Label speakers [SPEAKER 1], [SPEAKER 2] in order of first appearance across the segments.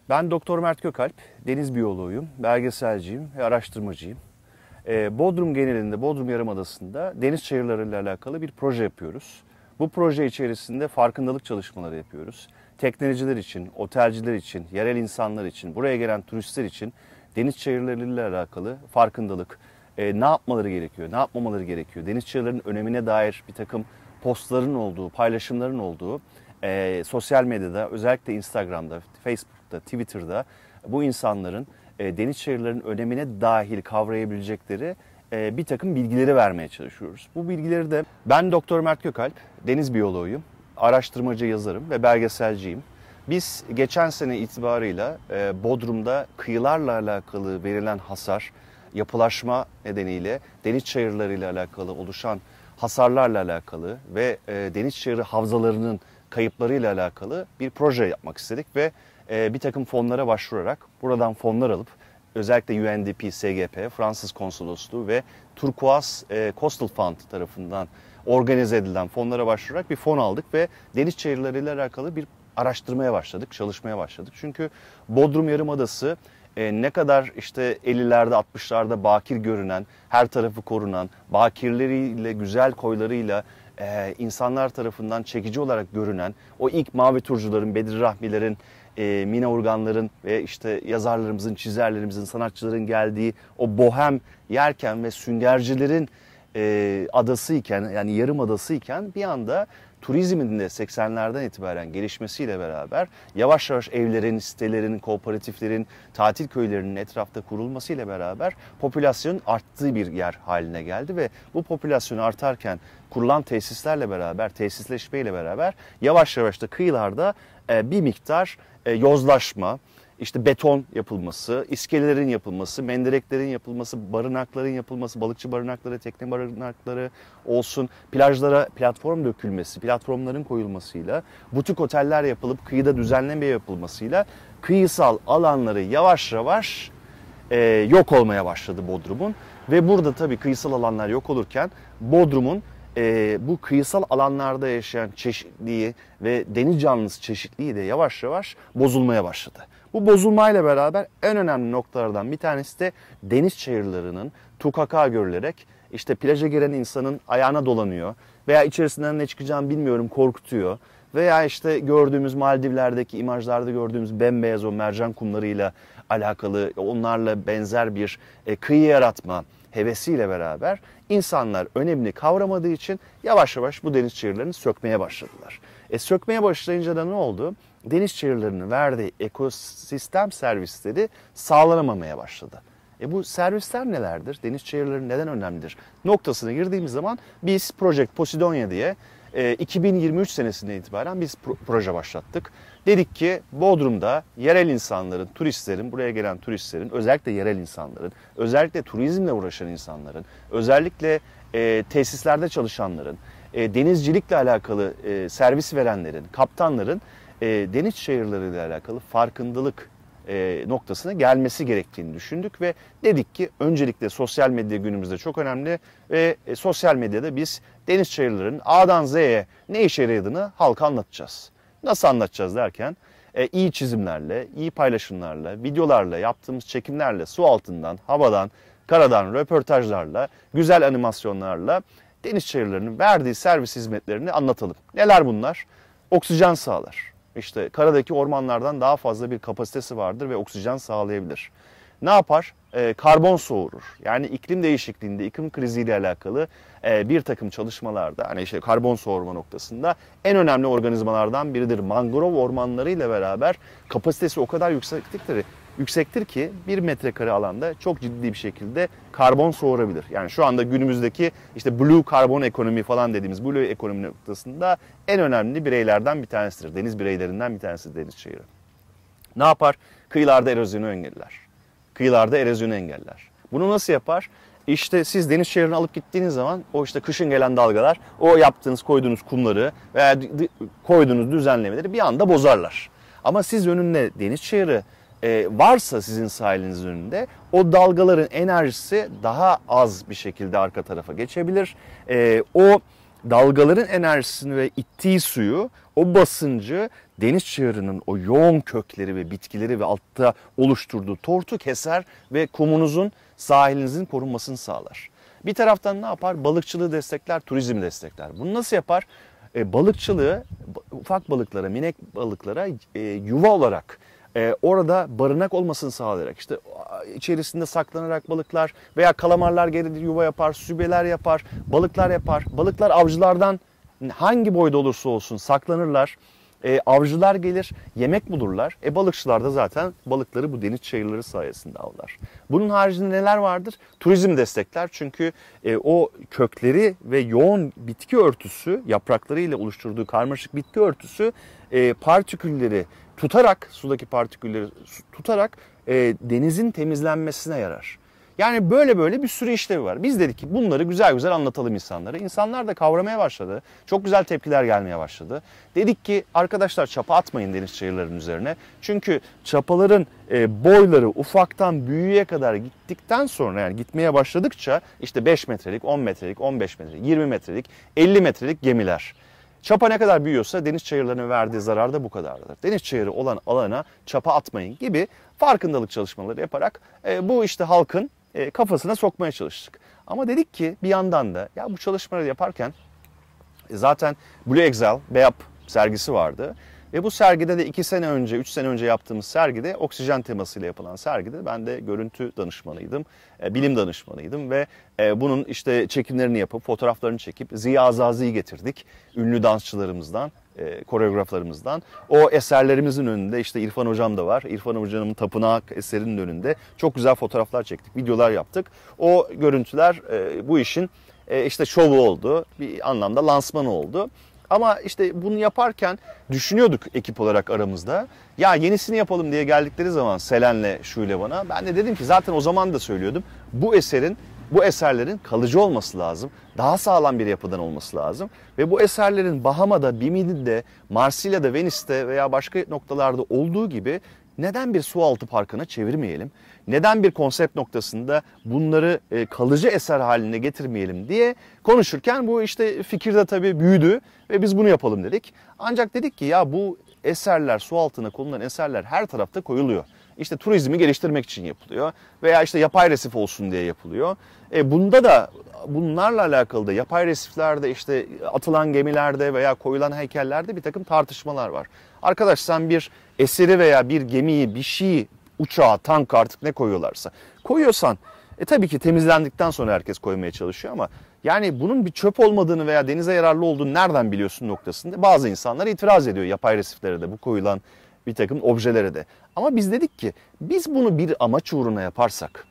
[SPEAKER 1] Ben Doktor Mert Gökalp, deniz biyoloğuyum, belgeselciyim ve araştırmacıyım. Bodrum genelinde, Bodrum Yarımadası'nda deniz çayırlarıyla alakalı bir proje yapıyoruz. Bu proje içerisinde farkındalık çalışmaları yapıyoruz. Tekneciler için, otelciler için, yerel insanlar için, buraya gelen turistler için deniz çayırlarıyla alakalı farkındalık, ne yapmaları gerekiyor, ne yapmamaları gerekiyor, deniz çayırlarının önemine dair bir takım postların olduğu, paylaşımların olduğu, sosyal medyada, özellikle Instagram'da, Facebook'ta, Twitter'da bu insanların deniz çayırlarının önemine dahil kavrayabilecekleri bir takım bilgileri vermeye çalışıyoruz. Bu bilgileri de ben Doktor Mert Gökalp, deniz biyoloğuyum, araştırmacı yazarım ve belgeselciyim. Biz geçen sene itibarıyla Bodrum'da kıyılarla alakalı verilen hasar, yapılaşma nedeniyle deniz çayırlarıyla alakalı oluşan hasarlarla alakalı ve deniz çayırı havzalarının kayıplarıyla alakalı bir proje yapmak istedik ve bir takım fonlara başvurarak buradan fonlar alıp özellikle UNDP, SGP, Fransız Konsolosluğu ve Turkuaz Coastal Fund tarafından organize edilen fonlara başvurarak bir fon aldık ve deniz çayırlarıyla alakalı bir araştırmaya başladık, çalışmaya başladık. Çünkü Bodrum Yarımadası ne kadar işte 50'lerde 60'larda bakir görünen, her tarafı korunan, bakirleriyle, güzel koylarıyla insanlar tarafından çekici olarak görünen, o ilk mavi turcuların, Bedri Rahmilerin, Mina Urganların ve işte yazarlarımızın, çizerlerimizin, sanatçıların geldiği o bohem yerken ve süngercilerin adası iken, yani yarım adası iken bir anda turizmin de 80'lerden itibaren gelişmesiyle beraber yavaş yavaş evlerin, sitelerin, kooperatiflerin, tatil köylerinin etrafta kurulmasıyla beraber popülasyonun arttığı bir yer haline geldi ve bu popülasyon artarken kurulan tesislerle beraber, tesisleşmeyle beraber yavaş yavaş da kıyılarda bir miktar yozlaşma, işte beton yapılması, iskelelerin yapılması, mendereklerin yapılması, barınakların yapılması, balıkçı barınakları, tekne barınakları olsun, plajlara platform dökülmesi, platformların koyulmasıyla, butik oteller yapılıp kıyıda düzenleme yapılmasıyla kıyısal alanları yavaş yavaş yok olmaya başladı Bodrum'un. Ve burada tabii kıyısal alanlar yok olurken Bodrum'un bu kıyısal alanlarda yaşayan çeşitliliği ve deniz canlısı çeşitliliği de yavaş yavaş bozulmaya başladı. Bu bozulmayla beraber en önemli noktalardan bir tanesi de deniz çayırlarının tukaka görülerek işte plaja giren insanın ayağına dolanıyor veya içerisinden ne çıkacağını bilmiyorum korkutuyor. Veya işte gördüğümüz Maldivler'deki imajlarda gördüğümüz bembeyaz o mercan kumlarıyla alakalı onlarla benzer bir kıyı yaratma hevesiyle beraber insanlar önemini kavramadığı için yavaş yavaş bu deniz çayırlarını sökmeye başladılar. Sökmeye başlayınca da ne oldu? Deniz çayırlarının verdiği ekosistem servisleri sağlanamamaya başladı. Bu servisler nelerdir? Deniz çayırları neden önemlidir? Noktasına girdiğimiz zaman biz Project Posidonia diye 2023 senesinden itibaren biz proje başlattık. Dedik ki Bodrum'da yerel insanların, turistlerin, buraya gelen turistlerin, özellikle yerel insanların, özellikle turizmle uğraşan insanların, özellikle tesislerde çalışanların, denizcilikle alakalı servis verenlerin, kaptanların deniz çayırlarıyla alakalı farkındalık noktasına gelmesi gerektiğini düşündük ve dedik ki öncelikle sosyal medya günümüzde çok önemli ve sosyal medyada biz deniz çayırlarının A'dan Z'ye ne işe yaradığını halka anlatacağız. Nasıl anlatacağız derken iyi çizimlerle, iyi paylaşımlarla, videolarla, yaptığımız çekimlerle, su altından, havadan, karadan, röportajlarla, güzel animasyonlarla deniz çayırlarının verdiği servis hizmetlerini anlatalım. Neler bunlar? Oksijen sağlar. İşte karadaki ormanlardan daha fazla bir kapasitesi vardır ve oksijen sağlayabilir. Ne yapar? Karbon soğurur. Yani iklim değişikliğinde, iklim kriziyle alakalı bir takım çalışmalarda, hani işte karbon soğurma noktasında en önemli organizmalardan biridir. Mangrove ormanlarıyla beraber kapasitesi o kadar yüksektir ki 1 metrekare alanda çok ciddi bir şekilde karbon soğurabilir. Yani şu anda günümüzdeki işte blue karbon ekonomi falan dediğimiz blue ekonomi noktasında en önemli bireylerden bir tanesidir. Deniz bireylerinden bir tanesidir deniz çayırı. Ne yapar? Kıyılarda erozyonu engeller. Kıyılarda erozyonu engeller. Bunu nasıl yapar? İşte siz deniz çayırını alıp gittiğiniz zaman o işte kışın gelen dalgalar o yaptığınız, koyduğunuz kumları veya koyduğunuz düzenlemeleri bir anda bozarlar. Ama siz önünde deniz çayırı varsa sizin sahilinizin önünde o dalgaların enerjisi daha az bir şekilde arka tarafa geçebilir. O dalgaların enerjisini ve ittiği suyu, o basıncı deniz çığırının o yoğun kökleri ve bitkileri ve altta oluşturduğu tortu keser ve kumunuzun, sahilinizin korunmasını sağlar. Bir taraftan ne yapar? Balıkçılığı destekler, turizmi destekler. Bunu nasıl yapar? Balıkçılığı ufak balıklara, minik balıklara yuva olarak orada barınak olmasını sağlayarak, işte içerisinde saklanarak balıklar veya kalamarlar gelir yuva yapar, sübeler yapar, balıklar yapar. Balıklar avcılardan hangi boyda olursa olsun saklanırlar. Avcılar gelir, yemek bulurlar. Balıkçılar da zaten balıkları bu deniz çayırları sayesinde avlar. Bunun haricinde neler vardır? Turizm destekler. Çünkü o kökleri ve yoğun bitki örtüsü, yapraklarıyla oluşturduğu karmaşık bitki örtüsü partikülleri tutarak, sudaki partikülleri tutarak denizin temizlenmesine yarar. Yani böyle bir sürü işlevi var. Biz dedik ki bunları güzel güzel anlatalım insanlara. İnsanlar da kavramaya başladı. Çok güzel tepkiler gelmeye başladı. Dedik ki arkadaşlar çapa atmayın deniz çayırlarının üzerine. Çünkü çapaların boyları ufaktan büyüğe kadar gittikten sonra, yani gitmeye başladıkça işte 5 metrelik, 10 metrelik, 15 metrelik, 20 metrelik, 50 metrelik gemiler. Çapa ne kadar büyüyorsa deniz çayırlarına verdiği zarar da bu kadardır. Deniz çayırı olan alana çapa atmayın gibi farkındalık çalışmaları yaparak bu işte halkın kafasına sokmaya çalıştık. Ama dedik ki bir yandan da ya bu çalışmaları yaparken zaten Blue Exile, BEAP sergisi vardı. Ve bu sergide de 2 sene önce, 3 sene önce yaptığımız sergide, oksijen temasıyla yapılan sergide ben de görüntü danışmanıydım, bilim danışmanıydım ve bunun işte çekimlerini yapıp, fotoğraflarını çekip Ziya Azazi'yi getirdik. Ünlü dansçılarımızdan, koreograflarımızdan. O eserlerimizin önünde işte İrfan Hocam da var. İrfan Hocam'ın Tapınak eserinin önünde çok güzel fotoğraflar çektik, videolar yaptık. O görüntüler bu işin işte şovu oldu, bir anlamda lansmanı oldu. Ama işte bunu yaparken düşünüyorduk ekip olarak aramızda. Ya yenisini yapalım diye geldikleri zaman Selen'le Şule bana. Ben de dedim ki zaten o zaman da söylüyordum. Bu eserlerin kalıcı olması lazım. Daha sağlam bir yapıdan olması lazım. Ve bu eserlerin Bahama'da, Bimini'de, Marsilya'da, Venice'te veya başka noktalarda olduğu gibi neden bir sualtı parkına çevirmeyelim? Neden bir konsept noktasında bunları kalıcı eser haline getirmeyelim diye konuşurken bu işte fikir de tabii büyüdü ve biz bunu yapalım dedik. Ancak dedik ki ya bu eserler, su altına konulan eserler her tarafta koyuluyor. İşte turizmi geliştirmek için yapılıyor veya işte yapay resif olsun diye yapılıyor. Bunda da bunlarla alakalı da yapay resiflerde, işte atılan gemilerde veya koyulan heykellerde bir takım tartışmalar var. Arkadaş sen bir eseri veya bir gemiyi, bir şeyi, uçağı, tank artık ne koyuyorlarsa koyuyorsan tabii ki temizlendikten sonra herkes koymaya çalışıyor ama yani bunun bir çöp olmadığını veya denize yararlı olduğunu nereden biliyorsun noktasında bazı insanlar itiraz ediyor yapay resiflere de, bu koyulan bir takım objelere de. Ama biz dedik ki biz bunu bir amaç uğruna yaparsak,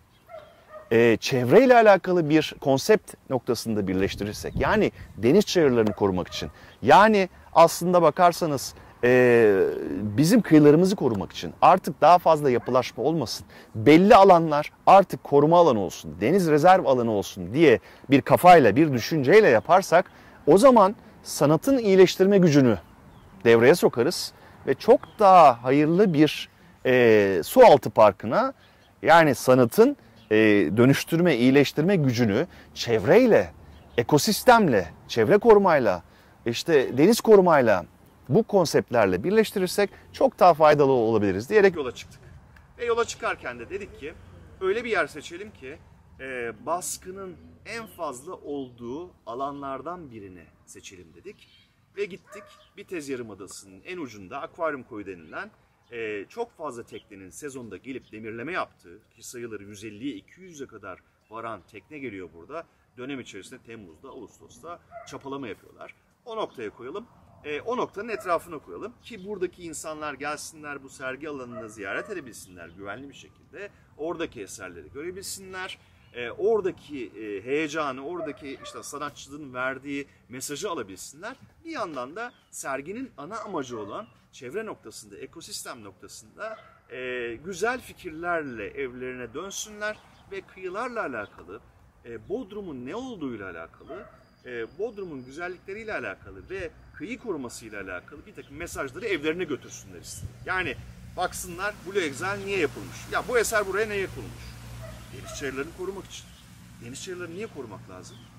[SPEAKER 1] çevreyle alakalı bir konsept noktasında birleştirirsek, yani deniz çayırlarını korumak için, yani aslında bakarsanız bizim kıyılarımızı korumak için artık daha fazla yapılaşma olmasın, belli alanlar artık koruma alanı olsun, deniz rezerv alanı olsun diye bir kafayla, bir düşünceyle yaparsak o zaman sanatın iyileştirme gücünü devreye sokarız ve çok daha hayırlı bir sualtı parkına, yani sanatın dönüştürme, iyileştirme gücünü çevreyle, ekosistemle, çevre korumayla, işte deniz korumayla, bu konseptlerle birleştirirsek çok daha faydalı olabiliriz diyerek yola çıktık. Ve yola çıkarken de dedik ki öyle bir yer seçelim ki baskının en fazla olduğu alanlardan birini seçelim dedik. Ve gittik Bitez Yarımadası'nın en ucunda Akvaryum Koyu denilen çok fazla teknenin sezonda gelip demirleme yaptığı, ki sayıları 150'ye 200'e kadar varan tekne geliyor burada. Dönem içerisinde Temmuz'da, Ağustos'ta çapalama yapıyorlar. O noktaya koyalım. O noktanın etrafına koyalım ki buradaki insanlar gelsinler, bu sergi alanını ziyaret edebilsinler güvenli bir şekilde. Oradaki eserleri görebilsinler. Oradaki heyecanı, oradaki işte sanatçının verdiği mesajı alabilsinler. Bir yandan da serginin ana amacı olan çevre noktasında, ekosistem noktasında güzel fikirlerle evlerine dönsünler ve kıyılarla alakalı, Bodrum'un ne olduğuyla alakalı, Bodrum'un güzellikleriyle alakalı ve kıyı korumasıyla alakalı bir takım mesajları evlerine götürsünler istedim. Yani baksınlar Blue Exile niye yapılmış? Ya bu eser buraya niye yapılmış? Deniz çayırlarını korumak için. Deniz çayırlarını niye korumak lazım?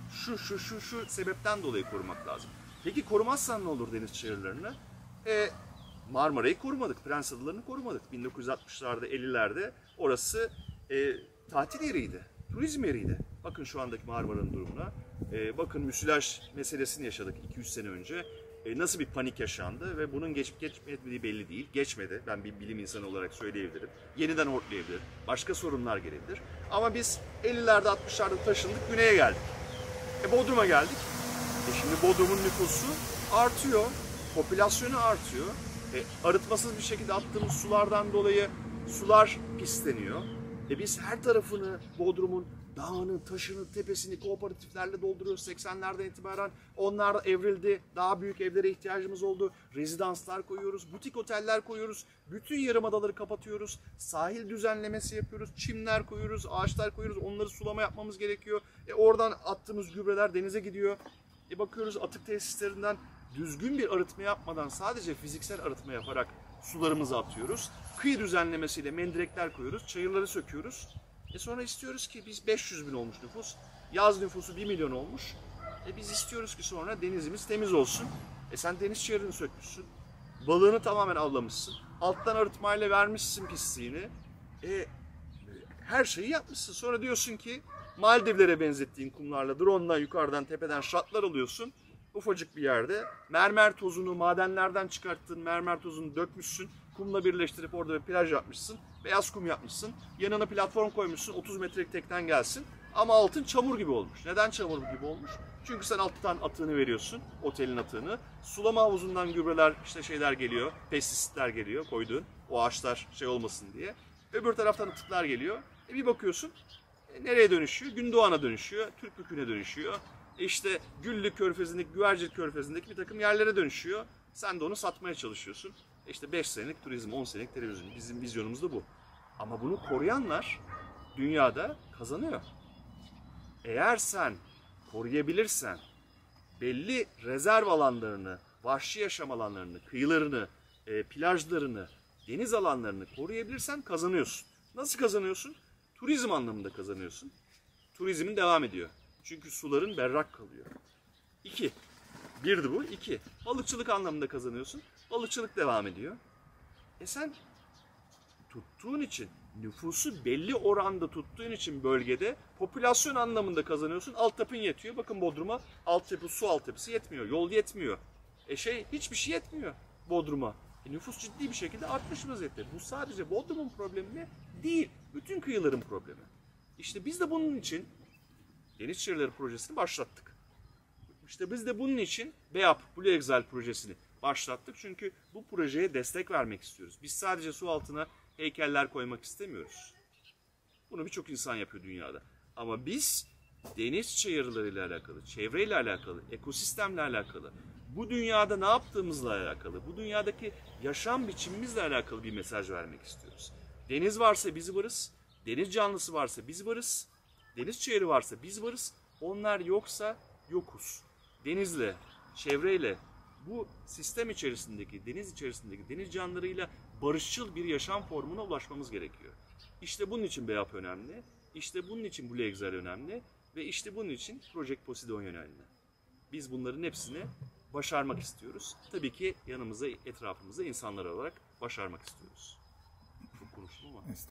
[SPEAKER 1] şu sebepten dolayı korumak lazım. Peki korumazsan ne olur deniz çayırlarını? Marmara'yı korumadık, Prens Adaları'nı korumadık. 1960'larda, 50'lerde orası tatil yeriydi, turizm yeriydi. Bakın şu andaki Marmara'nın durumuna. Bakın müsilaj meselesini yaşadık 2-3 sene önce. Nasıl bir panik yaşandı ve bunun geçip geçmediği belli değil. Geçmedi, ben bir bilim insanı olarak söyleyebilirim. Yeniden hortlayabilir, başka sorunlar gelebilir. Ama biz 50'lerde 60'larda taşındık, güneye geldik. Bodrum'a geldik. Şimdi Bodrum'un nüfusu artıyor, popülasyonu artıyor. Arıtmasız bir şekilde attığımız sulardan dolayı sular pisleniyor. Biz her tarafını Bodrum'un dağını, taşını, tepesini kooperatiflerle dolduruyoruz. 80'lerden itibaren onlar evrildi. Daha büyük evlere ihtiyacımız oldu. Rezidanslar koyuyoruz, butik oteller koyuyoruz. Bütün yarımadaları kapatıyoruz. Sahil düzenlemesi yapıyoruz. Çimler koyuyoruz, ağaçlar koyuyoruz. Onları sulama yapmamız gerekiyor. Oradan attığımız gübreler denize gidiyor. Bakıyoruz atık tesislerinden düzgün bir arıtma yapmadan sadece fiziksel arıtma yaparak sularımızı atıyoruz. Kıyı düzenlemesiyle mendirekler koyuyoruz, çayırları söküyoruz. Sonra istiyoruz ki biz 500 bin olmuş nüfus, yaz nüfusu 1 milyon olmuş. Biz istiyoruz ki sonra denizimiz temiz olsun. Sen deniz çayırını sökmüşsün, balığını tamamen avlamışsın, alttan arıtmayla vermişsin pisliğini. Her şeyi yapmışsın. Sonra diyorsun ki Maldivlere benzettiğin kumlarla drone'dan yukarıdan tepeden şatlar alıyorsun. Ufacık bir yerde mermer tozunu madenlerden çıkarttığın mermer tozunu dökmüşsün. Kumla birleştirip orada bir plaj yapmışsın. Beyaz kum yapmışsın. Yanına platform koymuşsun. 30 metrelik tekten gelsin. Ama altın çamur gibi olmuş. Neden çamur gibi olmuş? Çünkü sen alttan atığını veriyorsun. Otelin atığını. Sulama havuzundan gübreler şeyler geliyor. Pestisitler geliyor koyduğun. O ağaçlar olmasın diye. Öbür taraftan atıklar geliyor. Bir bakıyorsun nereye dönüşüyor? Gündoğan'a dönüşüyor. Türkbükü'ne dönüşüyor. Güllük Körfezi'ndeki, Güvercin Körfezi'ndeki bir takım yerlere dönüşüyor. Sen de onu satmaya çalışıyorsun. 5 senelik turizm, 10 senelik televizyon. Bizim vizyonumuz da bu. Ama bunu koruyanlar dünyada kazanıyor. Eğer sen koruyabilirsen belli rezerv alanlarını, vahşi yaşam alanlarını, kıyılarını, plajlarını, deniz alanlarını koruyabilirsen kazanıyorsun. Nasıl kazanıyorsun? Turizm anlamında kazanıyorsun. Turizmin devam ediyor. Çünkü suların berrak kalıyor. 2. Birdi bu. 2. Balıkçılık anlamında kazanıyorsun. Balıkçılık devam ediyor. Sen tuttuğun için, nüfusu belli oranda tuttuğun için bölgede popülasyon anlamında kazanıyorsun. Altyapın yetiyor. Bakın Bodrum'a altyapı, su altyapısı yetmiyor. Yol yetmiyor. Hiçbir şey yetmiyor Bodrum'a. Nüfus ciddi bir şekilde artmış vaziyette. Bu sadece Bodrum'un problemi değil. Bütün kıyıların problemi. Biz de bunun için Deniz Çayırları projesini başlattık. Biz de bunun için BEAP, Blue Exile projesini başlattık. Çünkü bu projeye destek vermek istiyoruz. Biz sadece su altına heykeller koymak istemiyoruz. Bunu birçok insan yapıyor dünyada. Ama biz deniz çayırlarıyla alakalı, çevreyle alakalı, ekosistemle alakalı, bu dünyada ne yaptığımızla alakalı, bu dünyadaki yaşam biçimimizle alakalı bir mesaj vermek istiyoruz. Deniz varsa biz varız, deniz canlısı varsa biz varız, deniz çayırı varsa biz varız, onlar yoksa yokuz. Denizle, çevreyle, bu sistem içerisindeki, deniz içerisindeki deniz canlılarıyla barışçıl bir yaşam formuna ulaşmamız gerekiyor. Bunun için BEAP önemli, bunun için Blue Exile önemli ve bunun için Project Poseidon önemli. Biz bunların hepsini başarmak istiyoruz. Tabii ki yanımıza, etrafımıza insanlar olarak başarmak istiyoruz. Çok konuştum ama.